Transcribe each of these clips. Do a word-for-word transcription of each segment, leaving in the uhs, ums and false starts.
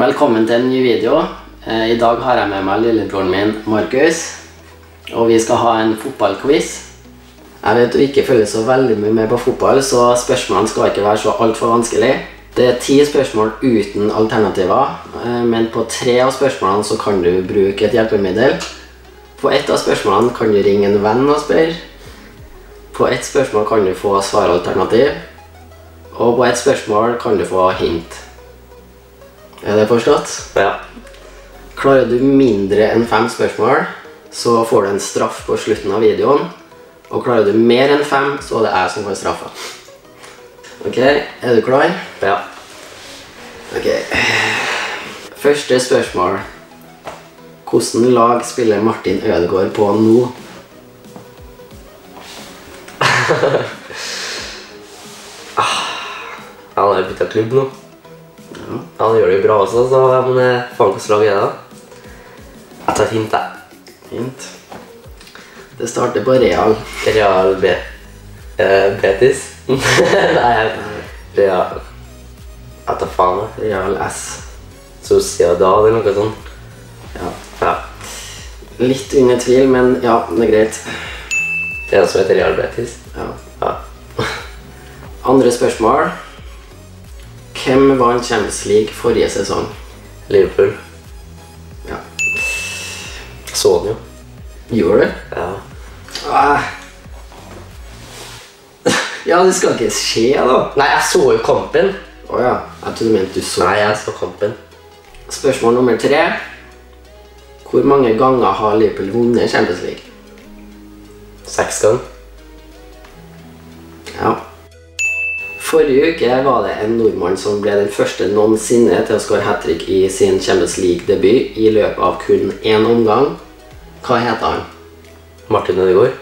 Velkommen til en ny video. I dag har jeg med meg lillebroren min, Markus. Og vi skal ha en fotballquiz. Jeg vet du ikke følger så veldig mye med på fotball, så spørsmålene skal ikke være så alt for vanskelig. Det er ti spørsmål uten alternativer, men på tre av spørsmålene så kan du bruke et hjelpemiddel. På ett av spørsmålene kan du ringe en venn og spørre. På ett spørsmål kan du få svaralternativ. Og på ett spørsmål kan du få hint. Er det forstått? Ja. Klarer du mindre enn fem spørsmål, så får du en straff på slutten av videoen. Og klarer du mer enn fem, så er det jeg som får straffa. Ok, er du klar? Ja. Ok. Første spørsmål. Hvordan lag spiller Martin Ødegaard på nå? Han har byttet klubb nå. Ja. Han gjør det jo bra også, så men faen hvordan lag er det da? Jeg tar et hint da. Hint. Det starter på Real. Real B. Eh, Betis? Nei, Real. Jeg tar faen da. Real S. Sociedad eller noe sånt. Ja. Ja. Litt under tvil, men ja, det er greit. Det er det som heter Real Betis. Ja. Ja. Andre spørsmål. Hvem vant Champions League forrige sesong? Liverpool. Ja. Så den jo. Gjorde du? Ja. Ah. Ja, det skal ikke skje da. Nei, jeg så jo kampen. Åja, jeg trodde du mente du så. Nei, jeg så kampen. Spørsmål nummer tre. Hvor mange ganger har Liverpool vunnet Champions League? Seks ganger. Ja. Forrige uke var det en nordmann som ble den første noensinne til å skåre hat-trick i sin Champions League-debut i løpet av kun en omgang. Hva heter han? Martin Ødegaard.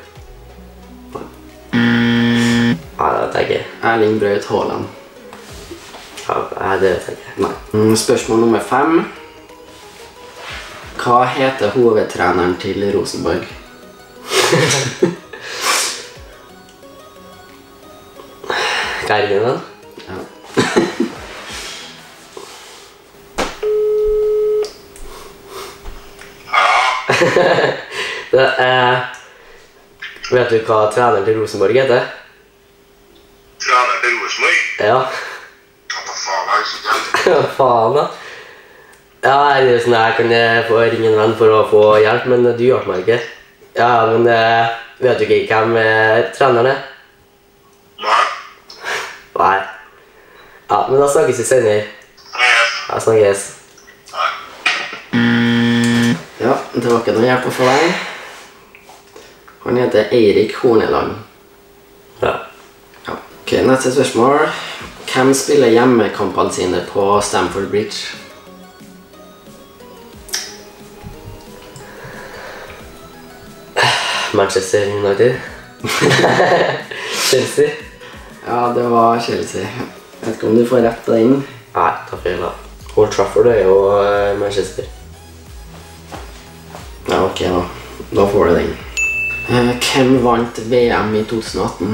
Nei, det vet jeg ikke. Erling Braut Haaland. Ja, nei, det vet jeg ikke. Nei. Mm, Spørsmål nummer fem. Hva heter hovedtreneren til Rosenborg? Gergen, Ja. det er... Vet du hva treneren til Rosenborg heter? Treneren til Rosenborg? Ja. Hva faen er det ikke? Hva faen da? Ja, det er sånn jeg kan få ringe en venn for å få hjelp, men du hjelper meg ikke. Ja, men eh, vet du ikke hvem eh, treneren er? Nei. Nei. Ja, men da snakkes vi senere. Nei. Ja, snakkes. Nei. Ja, det var ikke noe hjelp å få deg. Han heter Eirik Horneland. Ja. Ja. Ok, neste spørsmål. Hvem spiller hjemmekampene sine på Stamford Bridge? Manchester United. Chelsea. Ja, det var Chelsea. Jeg vet ikke om du får rett på den. Nei, ta feil da. Old Trafford er jo uh, Manchester. Ja, ok da. Da får du den. Eh, hvem vant V M i to tusen atten?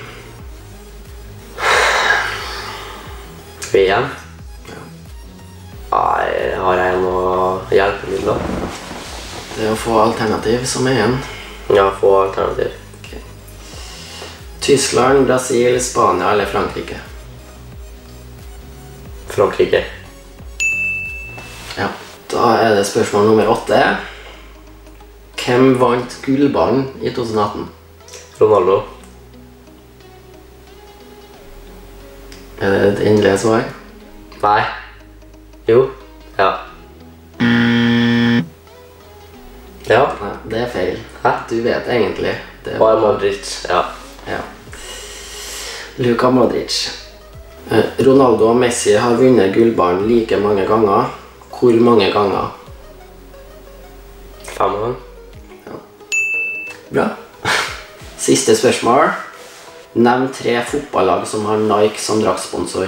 V M? Ja. Nei, har jeg noe hjelpemiddel da? Det er å få alternativ som er igjen. Ja, få alternativ. Okay. Tyskland, Brasil, Spania eller Frankrike? Frankrike. Ja. Da er det spørsmål nummer åtte. Hvem vant gullballen i to tusen atten? Ronaldo. Er det et endelig svar? Nei. Jo. Ja. Ja. Nei, det er feil. Hæ? Du vet egentlig. Det Og Modric. Ja. Ja. Luka Modric. Eh, Ronaldo og Messi har vunnet gullballen like mange ganger. Hvor mange ganger? Fem ganger. Bra. Siste spørsmål. Nevn tre fotballag som har Nike som draktsponsor.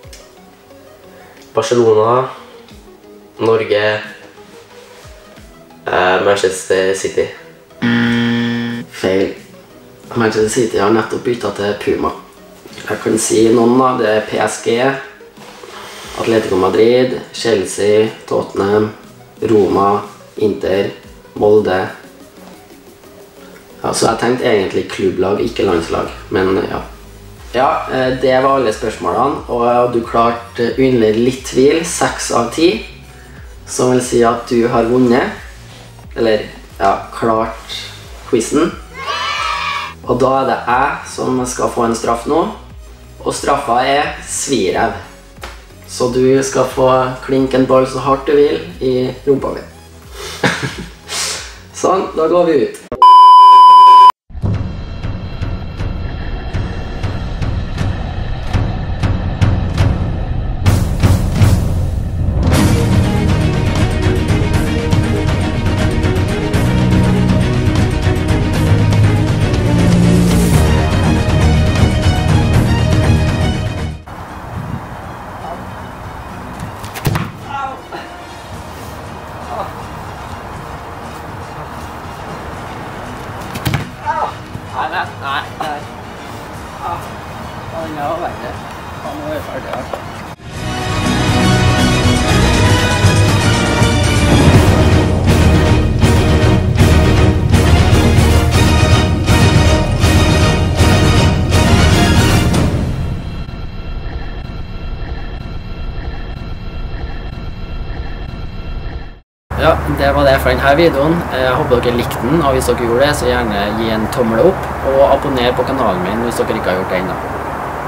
Barcelona, Norge, eh, Manchester City. Feil. Manchester City har nettopp byttet til Puma. Jeg kan si noen av det er P S G, Atletico Madrid, Chelsea, Tottenham, Roma, Inter, Molde. Ja, så jeg tenkte egentlig klubblag, ikke landslag, men ja. Ja, det var alle spørsmålene, og du klarte under litt tvil, seks av ti, som vil si at du har vunnet, eller ja, klart quizen. Og da er det jeg som skal få en straff nå, og straffa er svirev. Så du skal få klinke en ball så hardt du vil i rumpa mi. Sånn, da går vi ut. Nei, nei, nei. Ja, han er verre. Han er ferdig, altså. Ja, det var det for denne videoen. Jeg håper dere likte den, og hvis dere gjorde det, så gjerne gi en tommel opp, og abonner på kanalen min hvis dere ikke har gjort det ennå.